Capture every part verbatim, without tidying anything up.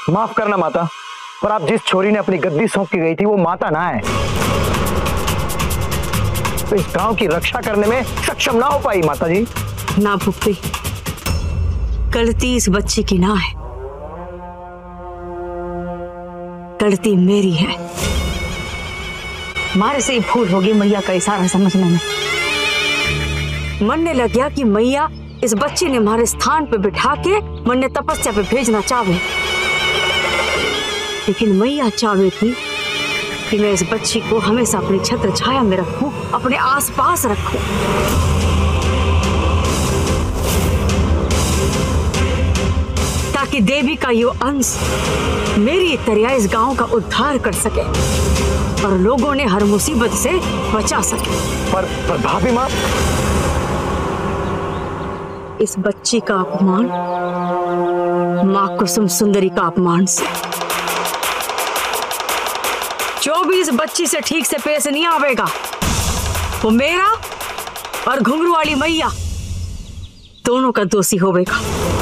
माफ करना माता, पर आप जिस छोरी ने अपनी गद्दी सौंप के गई थी वो माता ना है, तो इस गांव की रक्षा करने में सक्षम ना हो पाई माता जी। ना भुप्पी, गलती इस बच्ची की ना है, गलती मेरी है। मारे से ही भूल होगी मैया का इशारा समझने में। मन ने लग गया कि मैया इस बच्ची ने हमारे स्थान पे बिठा के मन ने तपस्या पे भेजना चाहे, लेकिन मैया चाहे थी कि मैं इस बच्ची को हमेशा अपनी छत्र छाया में रखूं, अपने आसपास रखूं। ताकि देवी का ये अंश मेरी तरह इस गांव का उद्धार कर सके और लोगों ने हर मुसीबत से बचा सके। पर, पर भाभी माँ, इस बच्ची का अपमान माँ कुसुम सुंदरी का अपमान से, जो भी इस बच्ची से ठीक से पेश नहीं आवेगा वो मेरा और घुंघरू वाली मैया दोनों का दोषी होवेगा।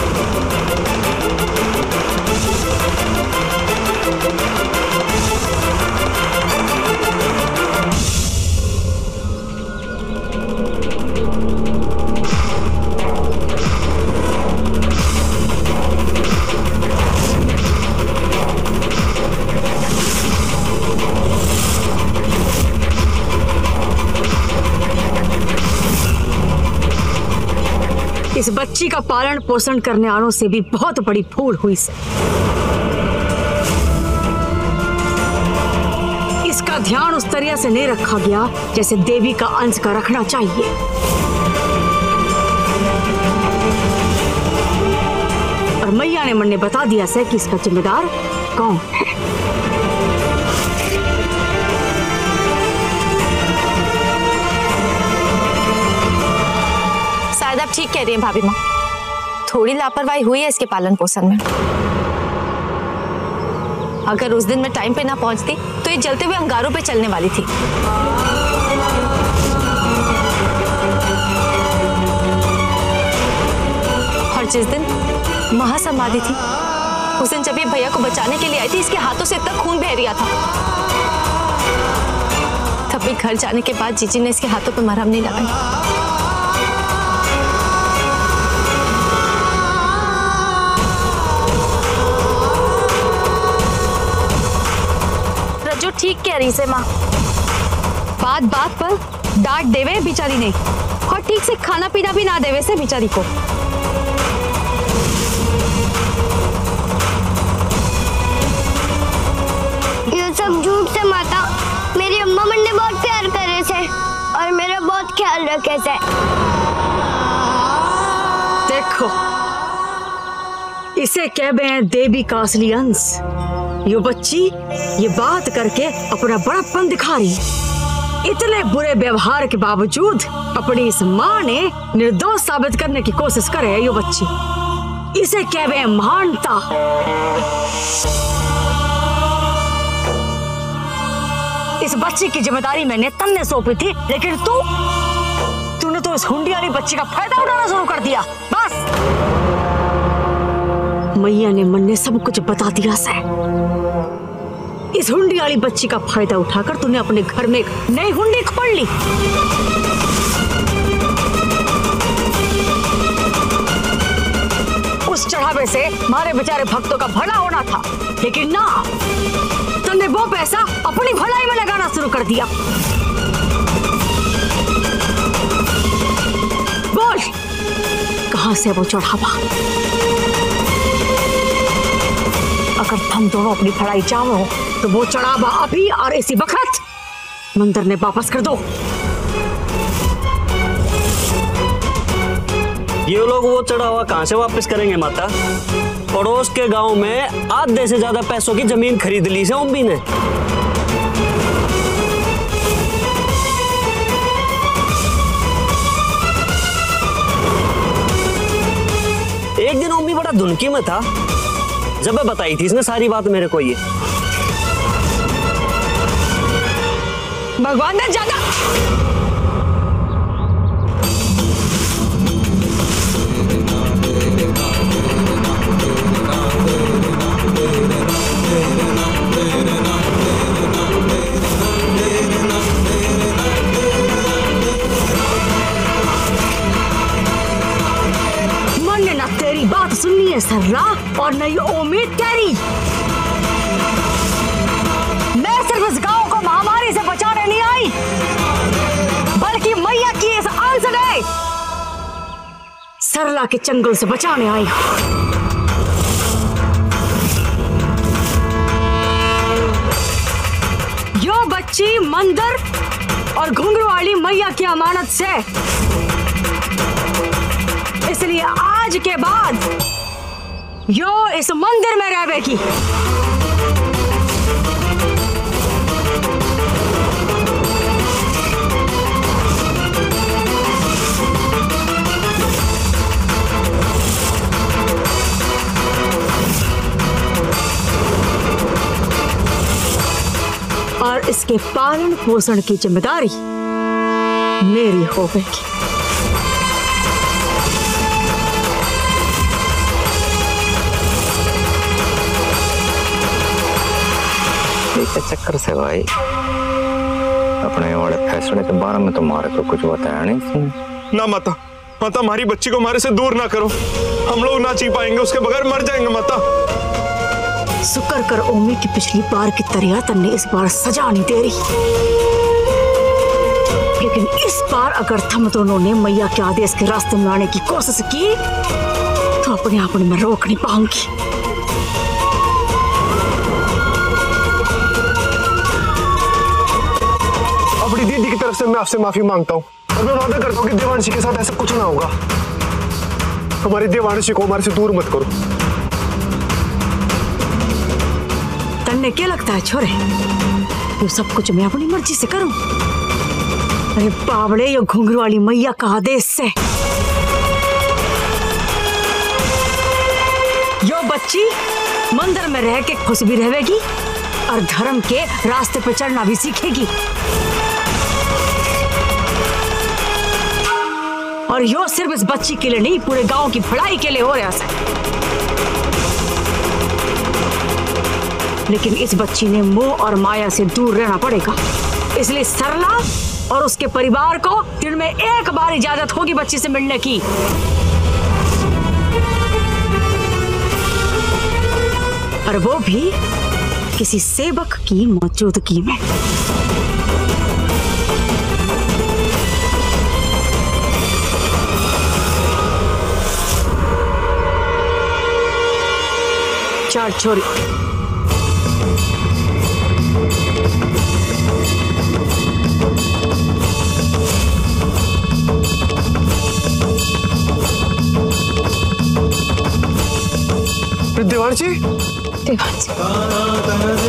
इस बच्ची का पालन पोषण करने वालों से भी बहुत बड़ी भूल हुई से। इसका ध्यान उस तरह से नहीं रखा गया जैसे देवी का अंश का रखना चाहिए। और मैया ने मन ने बता दिया से कि इसका जिम्मेदार कौन है। आप ठीक कह रही हैं भाभी माँ, थोड़ी लापरवाही हुई है इसके पालन पोषण में। अगर उस दिन मैं टाइम पे ना पहुंचती तो ये जलते हुए अंगारों पे चलने वाली थी। और जिस दिन महासमाधि थी उस दिन जब ये भैया को बचाने के लिए आई थी, इसके हाथों से इतना खून बह रहा था, तब भी घर जाने के बाद जीजी ने इसके हाथों पे मरहम नहीं लगाई। ठीक कह रही से माँ, बात बात पर डांट देवे बिचारी ने, और ठीक से खाना पीना भी ना देवे से बिचारी को। ये सब झूठ से माता, मेरी अम्मा मन ने बहुत प्यार करे से और मेरा बहुत ख्याल रखे से। देखो, इसे कहते हैं देवी का असली अंश। ये बच्ची ये बात करके अपना बड़प्पन दिखा रही है। इतने बुरे व्यवहार के बावजूद अपनी इस माँ ने निर्दोष साबित करने की कोशिश करे ये बच्ची। इसे कहते हैं महानता। इस बच्ची की जिम्मेदारी मैंने तन्ने सौंपी थी, लेकिन तू तूने तो इस हुंडी वाली बच्ची का फायदा उठाना शुरू कर दिया। बस मैया ने मन ने सब कुछ बता दिया से। इस हुंडी वाली बच्ची का फायदा उठाकर तूने अपने घर में एक नई हुंडी खोल ली। उस चढ़ावे से हमारे बेचारे भक्तों का भला होना था, लेकिन ना, तूने वो पैसा अपनी भलाई में लगाना शुरू कर दिया। बोल, कहां से वो चढ़ावा? अगर तुम दोनों अपनी भलाई चाहो तो वो चढ़ावा अभी और इसी वक्त मंदिर ने वापस कर दो। ये लोग वो चढ़ावा कहां से वापस करेंगे माता? पड़ोस के गांव में आधे से ज्यादा पैसों की जमीन खरीद ली से उम्मी ने। एक दिन उम्मी बड़ा धुनकी में था जब मैं बताई थी इसने सारी बात मेरे को। ये भगवान ने ज्यादा Thank you. ये सरला और न ये उम्मीद तेरी। मैं सिर्फ इस गांव को महामारी से बचाने नहीं आई, बल्कि मैया की इस अंश ने सरला के चंगुल से बचाने आई हूं। यो बच्ची मंदिर और घुंघरू वाली मैया की अमानत से, इसलिए आज के बाद यो इस मंदिर में रहेगी। और इसके पालन पोषण की जिम्मेदारी मेरी होगी। के चक्कर से भाई अपने वाले फैसले के बारे में तुम्हारे को कुछ बताया नहीं। ना माता, माता हमारी बच्ची को हमारे से दूर ना करो, हम लोग ना जी पाएंगे, उसके बगैर मर जाएंगे माता। शुक्र कर ओमी की पिछली बार की तरह तन्ने इस बार सजा नहीं दे रही, लेकिन इस बार अगर तुम दोनों ने मैया के आदेश के रास्ते में आने की कोशिश की तो अपने आप में रोक नहीं पाऊंगी। अपनी दीदी की तरफ से मैं आपसे माफी मांगता हूँ और मैं वादा करता हूँ कि देवांशी के साथ ऐसा कुछ ना होगा। हमारी देवांशी को हमारे से दूर मत करो। तन्ने क्या लगता है छोरे, ये सब कुछ मैं अपनी मर्जी से करूं? अरे बावड़े, ये घुंघरू वाली मैया का आदेश से यो बच्ची मंदिर में रह के खुश भी रहेगी और धर्म के रास्ते पे चलना भी सीखेगी। और यो सिर्फ इस बच्ची के लिए नहीं, पूरे गांव की भलाई के लिए हो रहा है। लेकिन इस बच्ची ने मोह और माया से दूर रहना पड़ेगा, इसलिए सरला और उसके परिवार को दिन में एक बार इजाजत होगी बच्ची से मिलने की। और वो भी किसी सेवक की मौजूदगी में। चार छोरी देवांशी, देवांशी